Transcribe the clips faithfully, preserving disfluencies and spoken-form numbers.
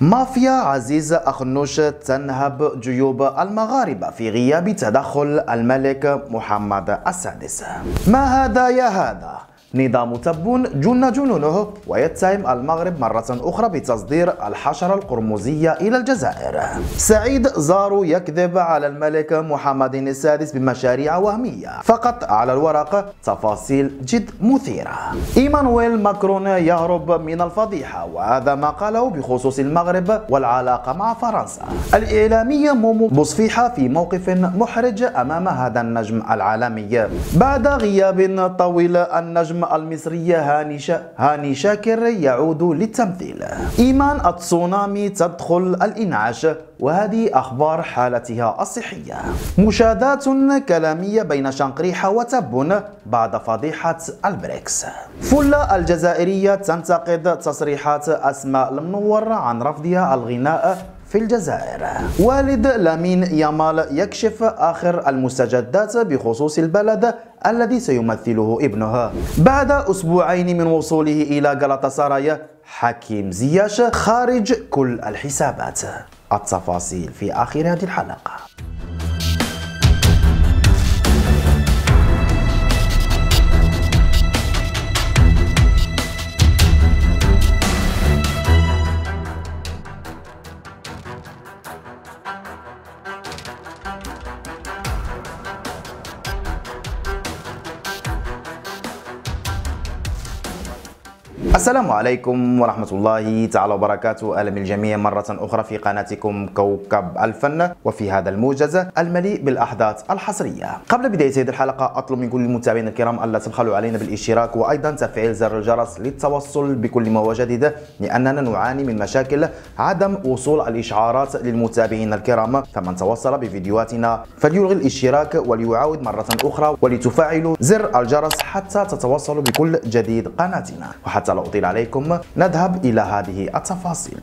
مافيا عزيز أخنوش تنهب جيوب المغاربة في غياب تدخل الملك محمد السادس. ما هذا يا هذا؟ نظام تبون جن جنونه ويتهم المغرب مرة أخرى بتصدير الحشرة القرمزية إلى الجزائر. سعيد زارو يكذب على الملك محمد السادس بمشاريع وهمية فقط على الورق، تفاصيل جد مثيرة. إيمانويل ماكرون يهرب من الفضيحة، وهذا ما قاله بخصوص المغرب والعلاقة مع فرنسا. الإعلامية مومو بوصفيحة في موقف محرج أمام هذا النجم العالمي. بعد غياب طويل النجم المصرية هاني, شا... هاني شاكر يعود للتمثيل. إيمان التسونامي تدخل الإنعاش، وهذه أخبار حالتها الصحية. مشادات كلامية بين شنقريحة وتبون بعد فضيحة البريكس. فلة الجزائرية تنتقد تصريحات أسماء المنور عن رفضها الغناء في الجزائر. والد لامين يامال يكشف آخر المستجدات بخصوص البلد الذي سيمثله ابنه. بعد أسبوعين من وصوله إلى غالاتاساراي، حكيم زياش خارج كل الحسابات. التفاصيل في آخر هذه الحلقة. السلام عليكم ورحمة الله تعالى وبركاته. أهلا بالجميع مرة أخرى في قناتكم كوكب الفن، وفي هذا الموجز المليء بالأحداث الحصرية. قبل بداية هذه الحلقة أطلب من كل المتابعين الكرام ألا تبخلوا علينا بالاشتراك وأيضا تفعيل زر الجرس للتوصل بكل ما هو جديد، لأننا نعاني من مشاكل عدم وصول الإشعارات للمتابعين الكرام. فمن توصل بفيديوهاتنا فليلغي الاشتراك وليعاود مرة أخرى ولتفعلوا زر الجرس حتى تتوصلوا بكل جديد قناتنا. وحتى لا أطيل عليكم نذهب إلى هذه التفاصيل.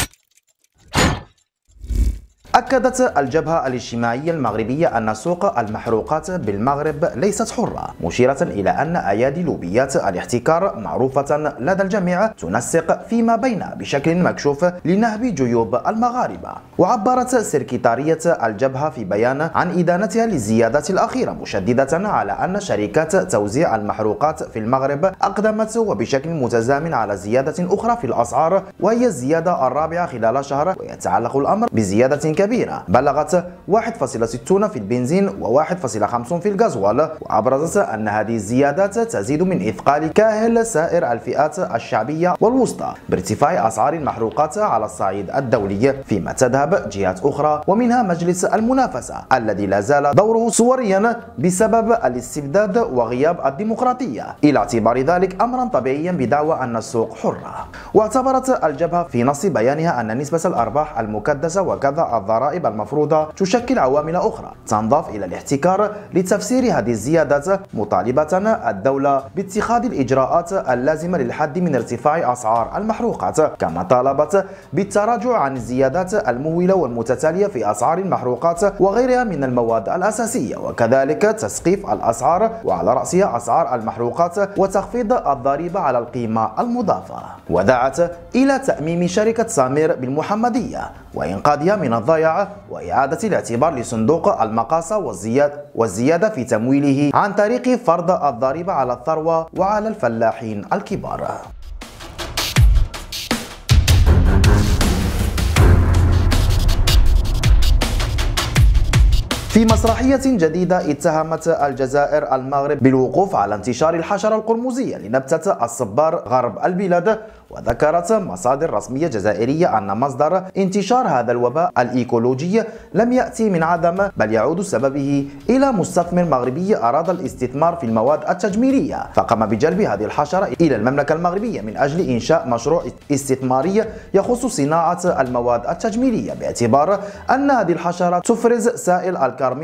أكدت الجبهة الاجتماعية المغربية أن سوق المحروقات بالمغرب ليست حرة، مشيرة إلى أن أيادي لوبيات الاحتكار معروفة لدى الجميع تنسق فيما بينها بشكل مكشوف لنهب جيوب المغاربة. وعبرت سكرتارية الجبهة في بيان عن إدانتها للزيادات الأخيرة، مشددة على أن شركات توزيع المحروقات في المغرب أقدمت وبشكل متزامن على زيادة أخرى في الأسعار، وهي الزيادة الرابعة خلال شهر، ويتعلق الأمر بزيادة كبيرة بلغت واحد فاصلة ستين في البنزين وواحد فاصلة خمسين في الغازوال. وأبرزت أن هذه الزيادات تزيد من إثقال كاهل سائر الفئات الشعبية والوسطى بارتفاع أسعار المحروقات على الصعيد الدولي، فيما تذهب جهات أخرى ومنها مجلس المنافسة الذي لا زال دوره صوريا بسبب الاستبداد وغياب الديمقراطية، إلى اعتبار ذلك أمرا طبيعيا بدعوى أن السوق حرة. واعتبرت الجبهة في نص بيانها أن نسبة الأرباح المكدسة وكذا الضرائب المفروضة تشكل عوامل أخرى تنضاف إلى الاحتكار لتفسير هذه الزيادات، مطالبة الدولة باتخاذ الإجراءات اللازمة للحد من ارتفاع أسعار المحروقات، كما طالبت بالتراجع عن الزيادات المهولة والمتتالية في أسعار المحروقات وغيرها من المواد الأساسية، وكذلك تسقيف الأسعار وعلى رأسها أسعار المحروقات وتخفيض الضريبة على القيمة المضافة. ودعت إلى تأميم شركة سامير بالمحمدية وإنقاذها من الضياع وإعادة الاعتبار لصندوق المقاصة والزيادة, والزيادة في تمويله عن طريق فرض الضريبة على الثروة وعلى الفلاحين الكبار. في مسرحية جديدة اتهمت الجزائر المغرب بالوقوف على انتشار الحشرة القرمزية لنبتة الصبار غرب البلاد. وذكرت مصادر رسمية جزائرية أن مصدر انتشار هذا الوباء الإيكولوجي لم يأتي من عدم، بل يعود سببه إلى مستثمر مغربي أراد الاستثمار في المواد التجميلية، فقام بجلب هذه الحشرة إلى المملكة المغربية من أجل إنشاء مشروع استثماري يخص صناعة المواد التجميلية، باعتبار أن هذه الحشرة تفرز سائل الكرمين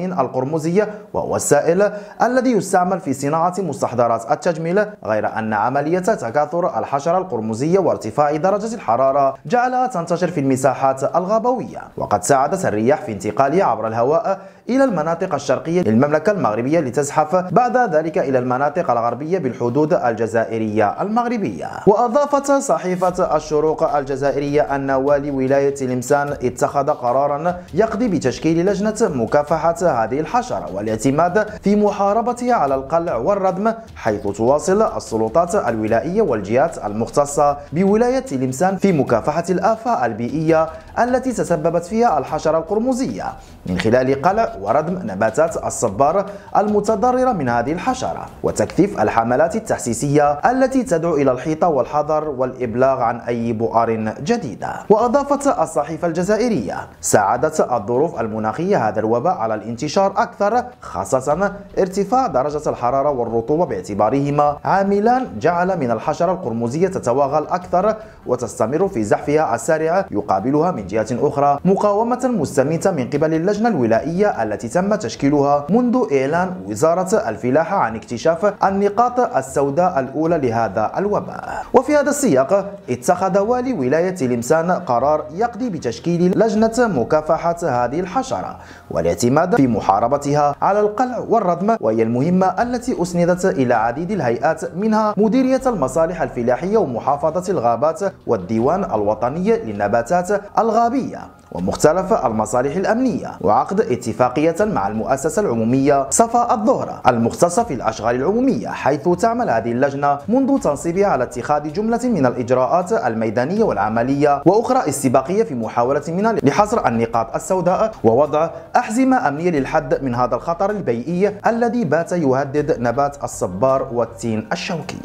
الياسمين القرمزي، وهو السائل الذي يستعمل في صناعة مستحضرات التجميل، غير أن عملية تكاثر الحشرة القرمزية وارتفاع درجة الحرارة جعلها تنتشر في المساحات الغابوية، وقد ساعدت الرياح في انتقالها عبر الهواء إلى المناطق الشرقية للمملكة المغربية لتزحف بعد ذلك إلى المناطق الغربية بالحدود الجزائرية المغربية. وأضافت صحيفة الشروق الجزائرية أن والي ولاية تلمسان اتخذ قرارا يقضي بتشكيل لجنة مكافحة هذه الحشرة والاعتماد في محاربتها على القلع والردم، حيث تواصل السلطات الولائية والجهات المختصة بولاية تلمسان في مكافحة الآفة البيئية التي تسببت فيها الحشرة القرمزية من خلال قلع وردم نباتات الصبار المتضررة من هذه الحشرة، وتكثيف الحملات التحسيسية التي تدعو إلى الحيطة والحذر والإبلاغ عن أي بؤر جديدة. وأضافت الصحيفة الجزائرية: ساعدت الظروف المناخية هذا الوباء على الانتشار أكثر، خاصة ارتفاع درجة الحرارة والرطوبة باعتبارهما عاملان جعل من الحشرة القرمزية تتوغل أكثر وتستمر في زحفها السارع، يقابلها من جهة أخرى مقاومة مستميتة من قبل اللجنة الولائية التي تم تشكيلها منذ إعلان وزارة الفلاحة عن اكتشاف النقاط السوداء الأولى لهذا الوباء. وفي هذا السياق اتخذ والي ولاية تلمسان قرار يقضي بتشكيل لجنة مكافحة هذه الحشرة والاعتماد في محاربتها على القلع والردم، وهي المهمة التي أسندت إلى عديد الهيئات منها مديرية المصالح الفلاحية ومحافظة الغابات والديوان الوطني للنباتات الغابية ومختلف المصالح الأمنية، وعقد اتفاقية مع المؤسسة العمومية صفاء الظهر المختصة في الأشغال العمومية، حيث تعمل هذه اللجنة منذ تنصيبها على اتخاذ جملة من الإجراءات الميدانية والعملية وأخرى استباقية في محاولة منها لحصر النقاط السوداء ووضع أحزمة أمنية للحد من هذا الخطر البيئي الذي بات يهدد نبات الصبار والتين الشوكي.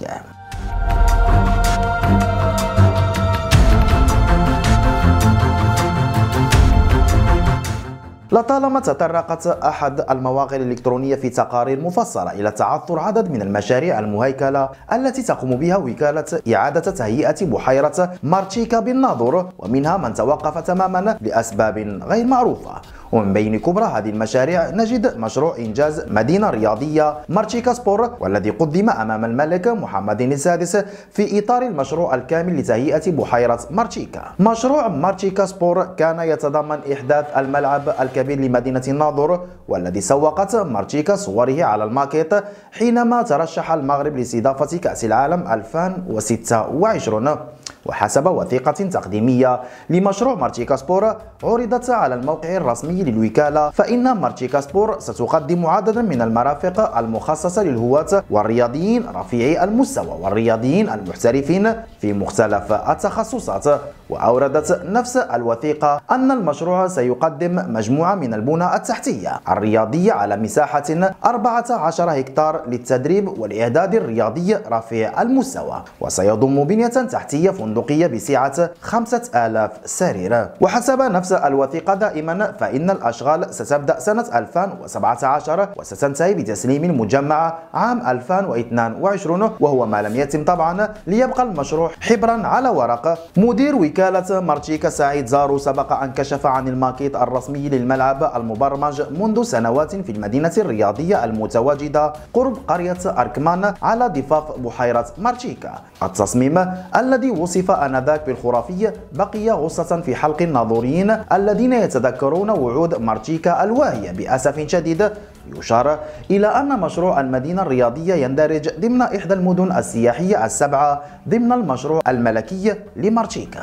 لطالما تطرقت أحد المواقع الإلكترونية في تقارير مفصلة إلى تعثر عدد من المشاريع المهيكلة التي تقوم بها وكالة إعادة تهيئة بحيرة مارتشيكا بالناظور، ومنها من توقف تماما لأسباب غير معروفة. ومن بين كبرى هذه المشاريع نجد مشروع إنجاز مدينة رياضية مارتشيكا سبور، والذي قدم أمام الملك محمد السادس في إطار المشروع الكامل لتهيئة بحيرة مارتشيكا. مشروع مارتشيكا سبور كان يتضمن إحداث الملعب الكبير لمدينة الناظور، والذي سوقت مارتشيكا صوره على الماكيت حينما ترشح المغرب لاستضافة كأس العالم ألفين وستة وعشرين. وحسب وثيقة تقديمية لمشروع مارتشيكا سبور عرضت على الموقع الرسمي للوكالة، فإن مارتشيكا سبور ستقدم عددا من المرافق المخصصة للهواة والرياضيين رفيعي المستوى والرياضيين المحترفين في مختلف التخصصات. وأوردت نفس الوثيقة أن المشروع سيقدم مجموعة من البنى التحتية الرياضية على مساحة أربعة عشر هكتار للتدريب والإعداد الرياضي رفيع المستوى، وسيضم بنية تحتية فندقية بسعة خمسة آلاف سرير. وحسب نفس الوثيقة دائما فإن الأشغال ستبدأ سنة ألفين وسبعة عشر وستنتهي بتسليم المجمع عام ألفين واثنين وعشرين، وهو ما لم يتم طبعا ليبقى المشروع حبرا على ورق. مدير وكالة مارتشيكا سعيد زارو سبق أن كشف عن الماكيت الرسمي للملعب المبرمج منذ سنوات في المدينة الرياضية المتواجدة قرب قرية أركمان على ضفاف بحيرة مارتشيكا. التصميم الذي وصف آنذاك بالخرافي بقي غصة في حلق الناظرين الذين يتذكرون وعود مارتشيكا الواهية. بأسف شديد يشار إلى أن مشروع المدينة الرياضية يندرج ضمن إحدى المدن السياحية السبعة ضمن المشروع الملكي لمارتشيكا.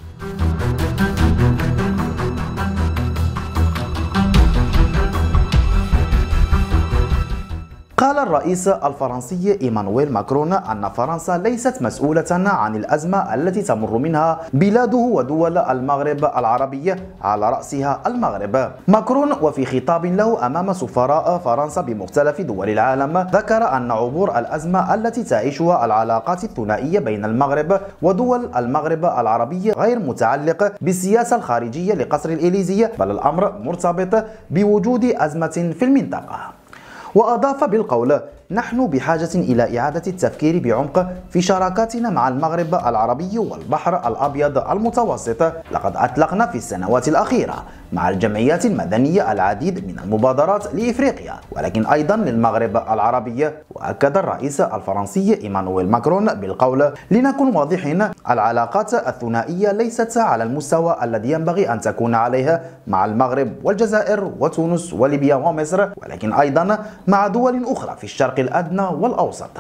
قال الرئيس الفرنسي إيمانويل ماكرون أن فرنسا ليست مسؤولة عن الأزمة التي تمر منها بلاده ودول المغرب العربي على رأسها المغرب. ماكرون وفي خطاب له أمام سفراء فرنسا بمختلف دول العالم ذكر أن عبور الأزمة التي تعيشها العلاقات الثنائية بين المغرب ودول المغرب العربي غير متعلق بالسياسة الخارجية لقصر الإليزية، بل الأمر مرتبط بوجود أزمة في المنطقة. وأضاف بالقول نحن بحاجة إلى إعادة التفكير بعمق في شراكاتنا مع المغرب العربي والبحر الأبيض المتوسط. لقد أطلقنا في السنوات الأخيرة مع الجمعيات المدنية العديد من المبادرات لإفريقيا ولكن أيضا للمغرب العربي. وأكد الرئيس الفرنسي إيمانويل ماكرون بالقول: لنكن واضحين، العلاقات الثنائية ليست على المستوى الذي ينبغي أن تكون عليه مع المغرب والجزائر وتونس وليبيا ومصر، ولكن أيضا مع دول أخرى في الشرق الأدنى والأوسط.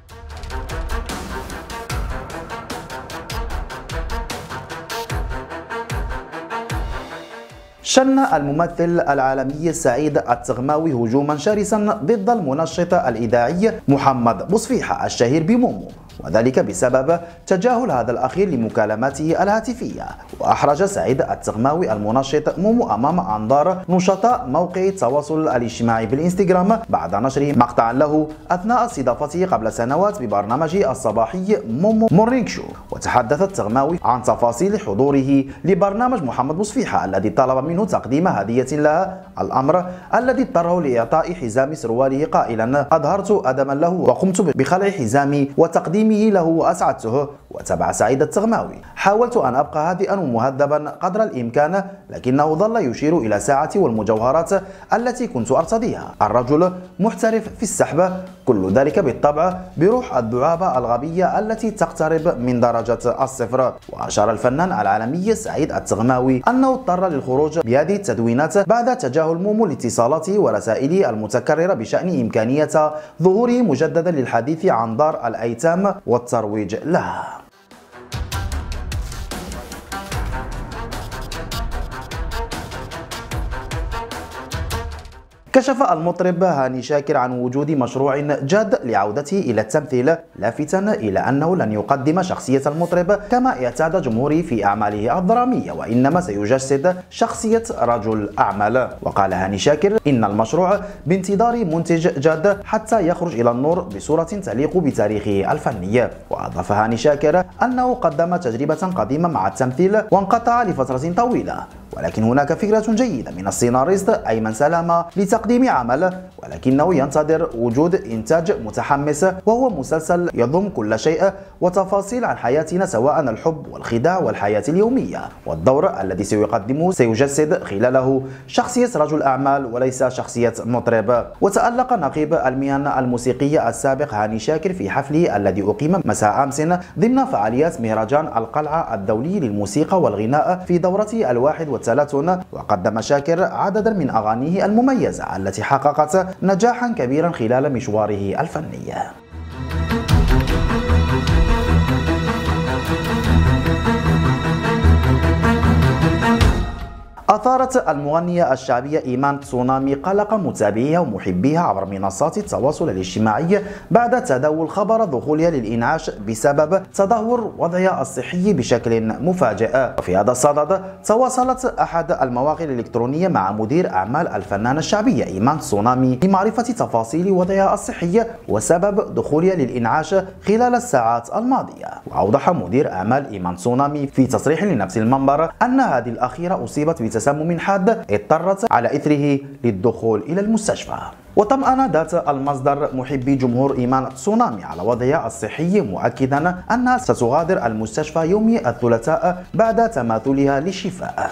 شن الممثل العالمي سعيد التغماوي هجوما شرسا ضد المنشط الإذاعي محمد بوصفيحة الشهير بمومو، وذلك بسبب تجاهل هذا الأخير لمكالماته الهاتفية. وأحرج سعيد التغماوي المنشط مومو أمام أنظار نشطاء موقع التواصل الاجتماعي بالإنستغرام بعد نشر مقطعا له أثناء استضافته قبل سنوات ببرنامجه الصباحي مومو مورنينغ شو. وتحدث التغماوي عن تفاصيل حضوره لبرنامج محمد بوصفيحة الذي طلب منه تقديم هدية لها، الأمر الذي اضطره لإعطاء حزام سرواله قائلا: أظهرت أدما له وقمت بخلع حزامي وتقديمه له وأسعدته. وتبع سعيد التغماوي: حاولت أن أبقى هادئا ومهذبا قدر الإمكان، لكنه ظل يشير إلى ساعتي والمجوهرات التي كنت أرتديها. الرجل محترف في السحب، كل ذلك بالطبع بروح الدعابة الغبية التي تقترب من درجة الصفر. وأشار الفنان العالمي سعيد التغماوي أنه اضطر للخروج بهذه التدوينات بعد تجاهل مومو لاتصالاته ورسائله المتكررة بشأن إمكانية ظهوره مجددا للحديث عن دار الأيتام والترويج لها. كشف المطرب هاني شاكر عن وجود مشروع جاد لعودته إلى التمثيل، لافتا إلى أنه لن يقدم شخصية المطرب كما اعتاد جمهوره في أعماله الدرامية، وإنما سيجسد شخصية رجل أعمال. وقال هاني شاكر إن المشروع بانتظار منتج جاد حتى يخرج إلى النور بصورة تليق بتاريخه الفني. وأضاف هاني شاكر أنه قدم تجربة قديمة مع التمثيل وانقطع لفترة طويلة، ولكن هناك فكرة جيدة من السيناريست أيمن سلامة لتقديم عمل، ولكنه ينتظر وجود إنتاج متحمس، وهو مسلسل يضم كل شيء وتفاصيل عن حياتنا سواء الحب والخداع والحياة اليومية. والدور الذي سيقدمه سيجسد خلاله شخصية رجل أعمال وليس شخصية مطرب. وتألق نقيب المهن الموسيقية السابق هاني شاكر في حفله الذي أقيم مساء أمس ضمن فعاليات مهرجان القلعة الدولي للموسيقى والغناء في دورته الواحد والثلاثون. وقدم شاكر عددا من أغانيه المميزة التي حققت نجاحا كبيرا خلال مشواره الفني. أثارت المغنية الشعبية إيمان تسونامي قلق متابعيها ومحبيها عبر منصات التواصل الاجتماعي بعد تداول خبر دخولها للإنعاش بسبب تدهور وضعها الصحي بشكل مفاجئ. وفي هذا الصدد تواصلت أحد المواقع الإلكترونية مع مدير أعمال الفنانة الشعبية إيمان تسونامي لمعرفة تفاصيل وضعها الصحي وسبب دخولها للإنعاش خلال الساعات الماضية. وأوضح مدير أعمال إيمان تسونامي في تصريح لنفس المنبر أن هذه الأخيرة أصيبت بتسمم حاد اضطرت على إثره للدخول إلى المستشفى. وطمأن ذات المصدر محبي جمهور إيمان تسونامي على وضعها الصحي، مؤكدا أنها ستغادر المستشفى يوم الثلاثاء بعد تماثلها للشفاء.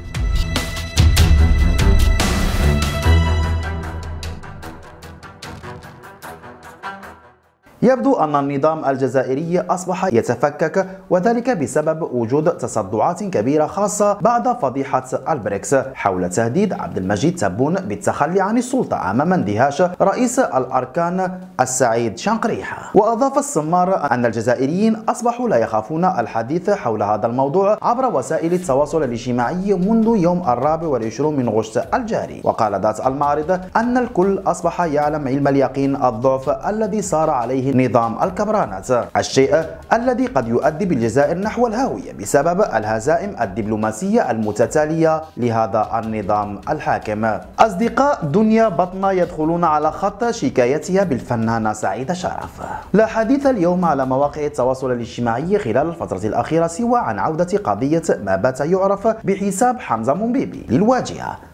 يبدو أن النظام الجزائري أصبح يتفكك، وذلك بسبب وجود تصدعات كبيرة خاصة بعد فضيحة البريكس حول تهديد عبد المجيد تبون بالتخلي عن السلطة أمام اندهاش رئيس الأركان السعيد شنقريحة. وأضاف السمار أن الجزائريين أصبحوا لا يخافون الحديث حول هذا الموضوع عبر وسائل التواصل الاجتماعي منذ يوم الرابع والعشرون من غشت الجاري. وقال ذات المعرض أن الكل أصبح يعلم علم اليقين الضعف الذي صار عليه نظام الكبرانات، الشيء الذي قد يؤدي بالجزائر نحو الهاوية بسبب الهزائم الدبلوماسية المتتالية لهذا النظام الحاكم. أصدقاء دنيا بطنة يدخلون على خط شكايتها بالفنانة سعيدة شرف. لا حديث اليوم على مواقع التواصل الاجتماعي خلال الفترة الأخيرة سوى عن عودة قضية ما بات يعرف بحساب حمزة منبيبي للواجهة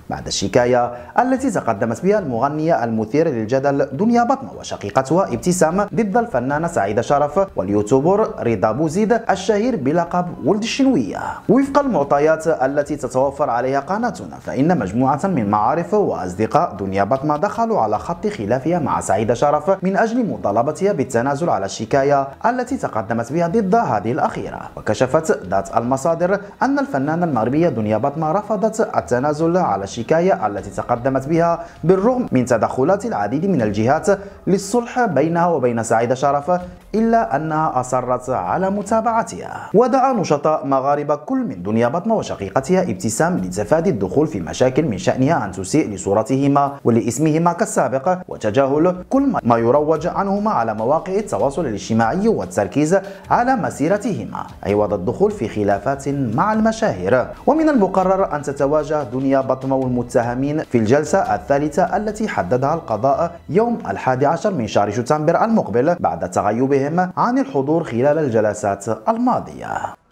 بعد الشكاية التي تقدمت بها المغنية المثيرة للجدل دنيا بطمة وشقيقتها ابتسام ضد الفنانة سعيدة شرف واليوتيوبر رضا بوزيد الشهير بلقب ولد الشنوية. وفق المعطيات التي تتوفر عليها قناتنا، فإن مجموعة من معارف وأصدقاء دنيا بطمة دخلوا على خط خلافها مع سعيدة شرف من أجل مطالبتها بالتنازل على الشكاية التي تقدمت بها ضد هذه الأخيرة. وكشفت ذات المصادر أن الفنانة المغربية دنيا بطمة رفضت التنازل على الشكاية التي تقدمت بها بالرغم من تدخلات العديد من الجهات للصلح بينها وبين سعيدة شرف، إلا أنها أصرت على متابعتها. ودعا نشطاء مغاربة كل من دنيا بطمة وشقيقتها ابتسام لتفادي الدخول في مشاكل من شأنها أن تسيء لصورتهما ولاسمهما كالسابق، وتجاهل كل ما يروج عنهما على مواقع التواصل الاجتماعي والتركيز على مسيرتهما عوض الدخول في خلافات مع المشاهير. ومن المقرر أن تتواجه دنيا بطمة والمتهمين في الجلسة الثالثة التي حددها القضاء يوم الحادي عشر من شهر شتنبر المقبل بعد تغيبهم عن الحضور خلال الجلسات الماضية.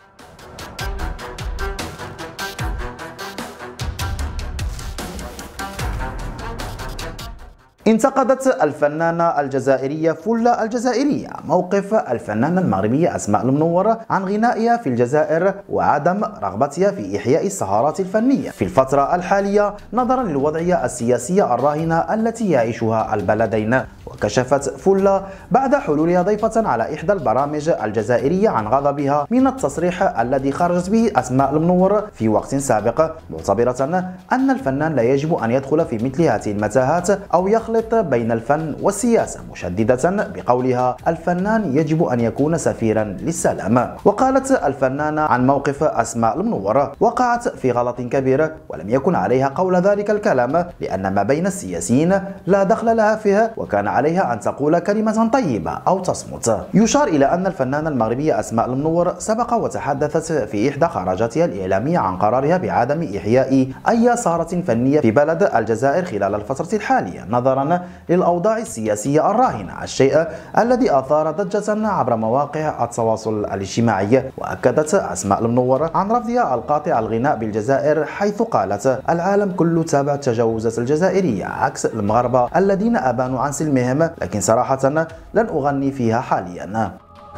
انتقدت الفنانة الجزائرية فولا الجزائرية موقف الفنانة المغربية أسماء المنورة عن غنائها في الجزائر وعدم رغبتها في إحياء السهرات الفنية في الفترة الحالية نظرا للوضعية السياسية الراهنة التي يعيشها البلدين. وكشفت فولا بعد حلولها ضيفة على إحدى البرامج الجزائرية عن غضبها من التصريح الذي خرجت به أسماء المنور في وقت سابق، معتبرة أن الفنان لا يجب أن يدخل في مثل هذه المتاهات أو يخلط بين الفن والسياسة، مشددة بقولها الفنان يجب أن يكون سفيرا للسلام. وقالت الفنانة عن موقف أسماء المنورة: وقعت في غلط كبير ولم يكن عليها قول ذلك الكلام، لأن ما بين السياسيين لا دخل لها فيه، وكان عليها أن تقول كلمة طيبة أو تصمت. يشار إلى أن الفنانة المغربية أسماء المنور سبق وتحدثت في إحدى خرجاتها الإعلامية عن قرارها بعدم إحياء أي سهرة فنية في بلد الجزائر خلال الفترة الحالية نظرا للأوضاع السياسية الراهنة، الشيء الذي أثار ضجة عبر مواقع التواصل الاجتماعي. وأكدت أسماء المنور عن رفضها القاطع الغناء بالجزائر، حيث قالت: العالم كله تابع التجاوزات الجزائرية عكس المغاربة الذين أبانوا عن سلمهم، لكن صراحة لن أغني فيها حاليا.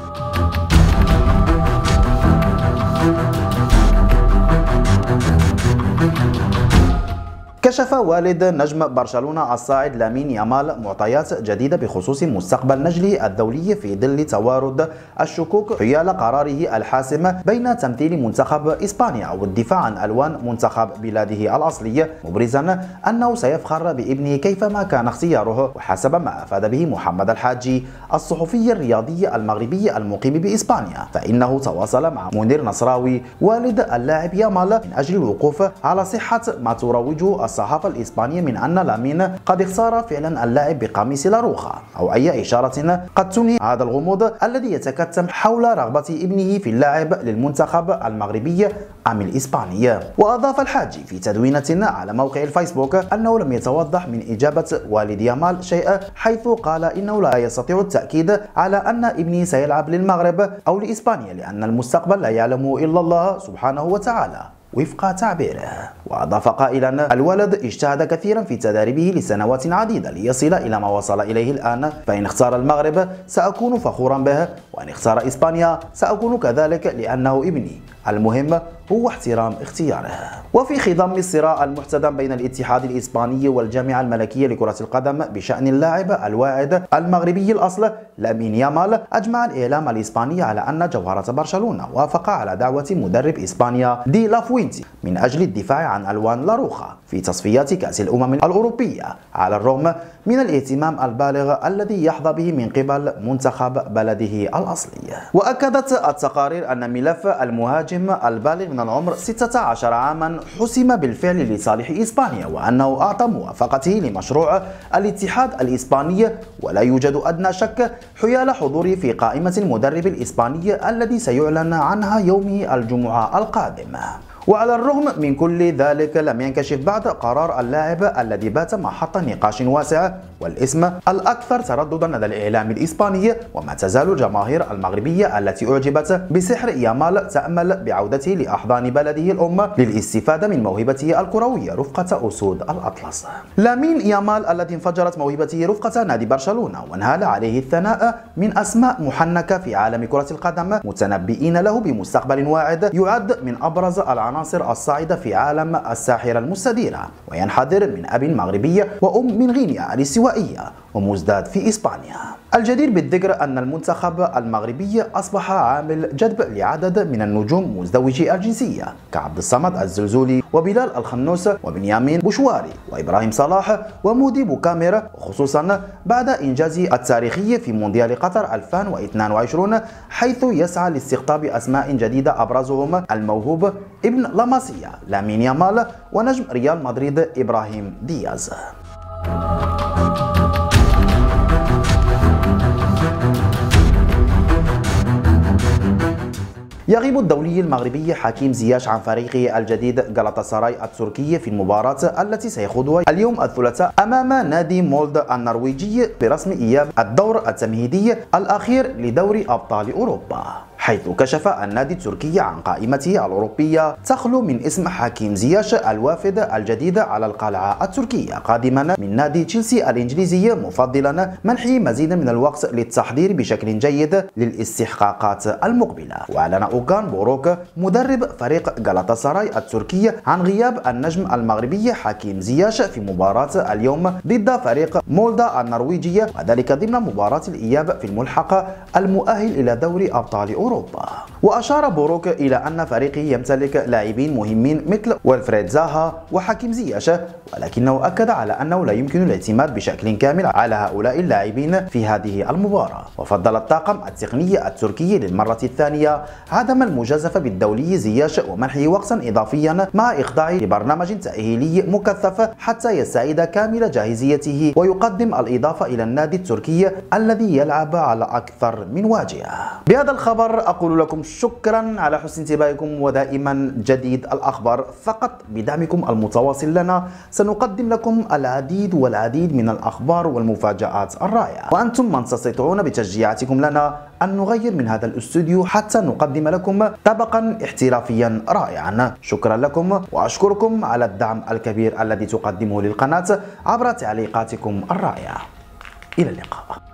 كشف والد نجم برشلونة الصاعد لامين يامال معطيات جديدة بخصوص مستقبل نجله الدولي في ظل توارد الشكوك حيال قراره الحاسم بين تمثيل منتخب إسبانيا أو الدفاع عن ألوان منتخب بلاده الأصلي، مبرزا أنه سيفخر بابنه كيفما كان اختياره. وحسب ما أفاد به محمد الحاجي الصحفي الرياضي المغربي المقيم بإسبانيا، فإنه تواصل مع منير نصراوي والد اللاعب يامال من أجل الوقوف على صحة ما تروجه الصحافة الإسبانية من أن لامين قد اختار فعلا اللاعب بقميص لاروخا، أو أي إشارة قد تنهي هذا الغموض الذي يتكتم حول رغبة ابنه في اللعب للمنتخب المغربي أم الإسباني. وأضاف الحاجي في تدوينة على موقع الفيسبوك أنه لم يتوضح من إجابة والد يامال شيء، حيث قال إنه لا يستطيع التأكيد على أن ابنه سيلعب للمغرب أو لإسبانيا، لأن المستقبل لا يعلمه إلا الله سبحانه وتعالى وفق تعبيره. وأضاف قائلا: الولد اجتهد كثيرا في تدريبه لسنوات عديدة ليصل إلى ما وصل إليه الآن، فإن اختار المغرب سأكون فخورا به، وإن اختار إسبانيا سأكون كذلك لأنه ابني، المهم هو احترام اختياره. وفي خضم الصراع المحتدم بين الاتحاد الإسباني والجامعة الملكية لكرة القدم بشأن اللاعب الواعد المغربي الأصل لامين يامال، أجمع الإعلام الإسباني على أن جوهرة برشلونة وافق على دعوة مدرب إسبانيا دي لافوينتي من أجل الدفاع عن ألوان لاروخا في تصفيات كأس الأمم الأوروبية، على الرغم من الاهتمام البالغ الذي يحظى به من قبل منتخب بلده الأصلي. وأكدت التقارير أن ملف المهاجم البالغ من العمر ستة عشر عاما حسم بالفعل لصالح إسبانيا، وأنه أعطى موافقته لمشروع الاتحاد الإسباني، ولا يوجد أدنى شك حيال حضوره في قائمة المدرب الإسباني الذي سيعلن عنها يوم الجمعة القادم. وعلى الرغم من كل ذلك لم ينكشف بعد قرار اللاعب الذي بات محط نقاش واسع والاسم الأكثر ترددا لدى الإعلام الإسباني، وما تزال الجماهير المغربية التي أعجبت بسحر يامال تأمل بعودته لأحضان بلده الأم للاستفادة من موهبته الكروية رفقة أسود الأطلس. لامين يامال الذي انفجرت موهبته رفقة نادي برشلونة وانهال عليه الثناء من أسماء محنكة في عالم كرة القدم، متنبئين له بمستقبل واعد، يعد من أبرز العناصر الصاعدة في عالم الساحرة المستديرة، وينحدر من أب مغربي وأم من غينيا الاستوائية ومزداد في إسبانيا. الجدير بالذكر أن المنتخب المغربي أصبح عامل جذب لعدد من النجوم مزدوجي الجنسية كعبد الصمد الزلزولي وبلال الخنوس وبنيامين بوشواري وإبراهيم صلاح ومودي بوكامير، خصوصا بعد إنجازه التاريخي في مونديال قطر ألفين واثنين وعشرين، حيث يسعى لاستقطاب أسماء جديدة أبرزهم الموهوب ابن لاماسيا لامين يامال ونجم ريال مدريد إبراهيم دياز. يغيب الدولي المغربي حكيم زياش عن فريقه الجديد غالاتاساراي التركي في المباراة التي سيخوضها اليوم الثلاثاء أمام نادي مولد النرويجي برسم إياب الدور التمهيدي الأخير لدوري أبطال أوروبا، حيث كشف النادي التركي عن قائمته الأوروبية تخلو من اسم حكيم زياش الوافد الجديد على القلعة التركية قادما من نادي تشيلسي الإنجليزي، مفضلا منحه مزيدا من الوقت للتحضير بشكل جيد للاستحقاقات المقبلة. وأعلن أوغان بوروك مدرب فريق غالاتاساراي التركي عن غياب النجم المغربي حكيم زياش في مباراة اليوم ضد فريق مولدا النرويجي، وذلك ضمن مباراة الإياب في الملحق المؤهل إلى دوري أبطال أوروبا. وأشار بوروك إلى أن فريقه يمتلك لاعبين مهمين مثل ويلفريد زاها وحكيم زياش، ولكنه أكد على أنه لا يمكن الاعتماد بشكل كامل على هؤلاء اللاعبين في هذه المباراة. وفضل الطاقم التقني التركي للمرة الثانية عدم المجازفة بالدولي زياش ومنحه وقتا إضافيا مع إخضاعه لبرنامج تأهيلي مكثف حتى يستعيد كامل جاهزيته ويقدم الإضافة إلى النادي التركي الذي يلعب على أكثر من واجهة. بهذا الخبر أقول لكم شكرا على حسن انتباهكم، ودائما جديد الأخبار فقط بدعمكم المتواصل لنا سنقدم لكم العديد والعديد من الأخبار والمفاجآت الرائعة، وأنتم من تستطيعون بتشجيعاتكم لنا أن نغير من هذا الاستوديو حتى نقدم لكم طبقا احترافيا رائعا. شكرا لكم وأشكركم على الدعم الكبير الذي تقدمه للقناة عبر تعليقاتكم الرائعة. إلى اللقاء.